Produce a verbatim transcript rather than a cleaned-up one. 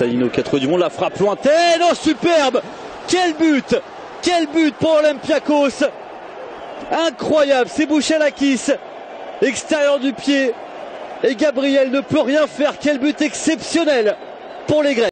Salino, quatre du monde, la frappe lointaine, oh superbe! Quel but! Quel but pour Olympiakos! Incroyable, c'est Bouchalakis, extérieur du pied, et Gabriel ne peut rien faire. Quel but exceptionnel pour les Grecs!